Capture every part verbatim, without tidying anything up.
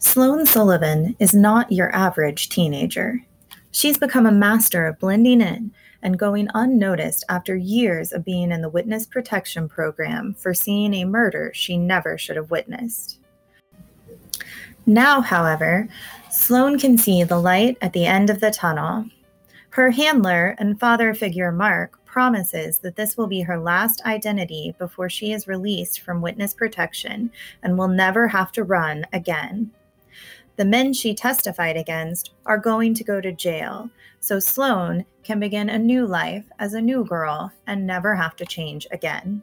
Sloane Sullivan is not your average teenager. She's become a master of blending in and going unnoticed after years of being in the witness protection program for seeing a murder she never should have witnessed. Now, however, Sloane can see the light at the end of the tunnel. Her handler and father figure Mark promises that this will be her last identity before she is released from witness protection and will never have to run again. The men she testified against are going to go to jail, so Sloane can begin a new life as a new girl and never have to change again.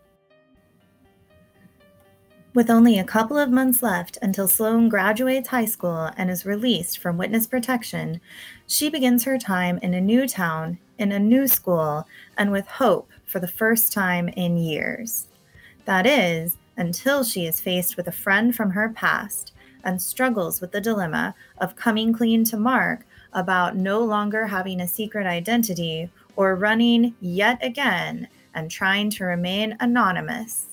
With only a couple of months left until Sloane graduates high school and is released from witness protection, she begins her time in a new town, in a new school, and with hope for the first time in years. That is, until she is faced with a friend from her past and struggles with the dilemma of coming clean to Mark about no longer having a secret identity or running yet again and trying to remain anonymous.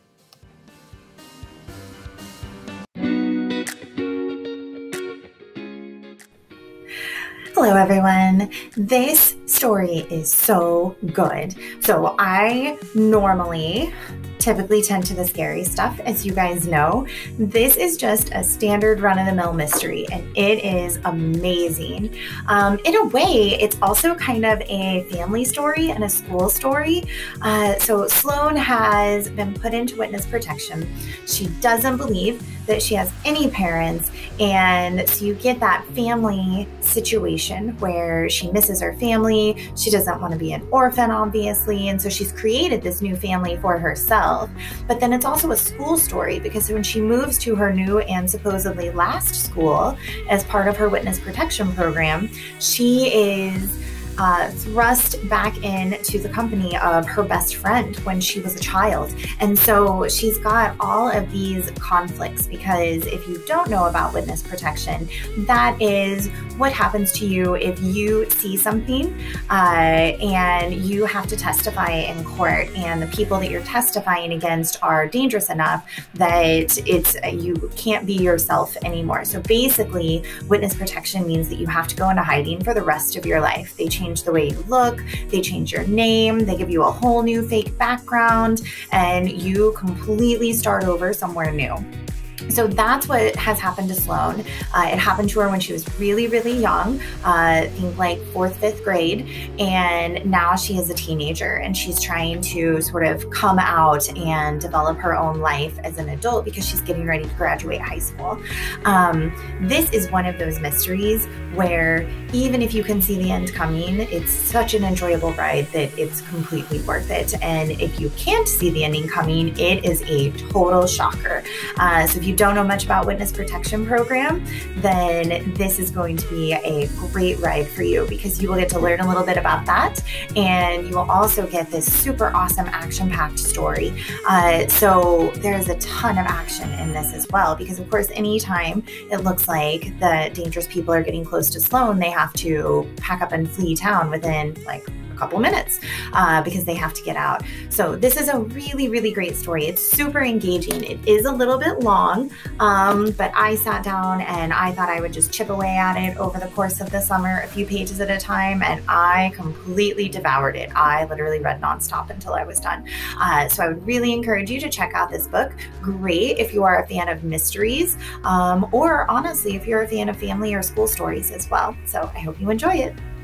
Hello, everyone. This story is so good. So I normally typically tend to the scary stuff, as you guys know. This is just a standard run-of-the-mill mystery, and it is amazing. Um, in a way, it's also kind of a family story and a school story. Uh, so Sloane has been put into witness protection. She doesn't believe that she has any parents, and so you get that family situation where she misses her family. She doesn't want to be an orphan, obviously, and so she's created this new family for herself. But then it's also a school story, because when she moves to her new and supposedly last school as part of her witness protection program, she is Uh, thrust back into the company of her best friend when she was a child. And so she's got all of these conflicts, because if you don't know about witness protection, that is what happens to you if you see something uh, and you have to testify in court, and the people that you're testifying against are dangerous enough that it's you can't be yourself anymore. So basically, witness protection means that you have to go into hiding for the rest of your life. They change the way you look, they change your name, they give you a whole new fake background, and you completely start over somewhere new. So that's what has happened to Sloane. Uh, it happened to her when she was really, really young, uh, I think like fourth, fifth grade, and now she is a teenager, and she's trying to sort of come out and develop her own life as an adult because she's getting ready to graduate high school. Um, this is one of those mysteries where even if you can see the end coming, it's such an enjoyable ride that it's completely worth it. And if you can't see the ending coming, it is a total shocker. Uh, so if you don't know much about witness protection program, then this is going to be a great ride for you, because you will get to learn a little bit about that, and you will also get this super awesome action-packed story. Uh, so there's a ton of action in this as well, because of course, anytime it looks like the dangerous people are getting close to Sloane, they have to pack up and flee town within like couple minutes uh, because they have to get out. So this is a really, really great story. It's super engaging. It is a little bit long, um, but I sat down and I thought I would just chip away at it over the course of the summer, a few pages at a time, and I completely devoured it. I literally read nonstop until I was done. Uh, so I would really encourage you to check out this book. Great if you are a fan of mysteries, um, or honestly, if you're a fan of family or school stories as well. So I hope you enjoy it.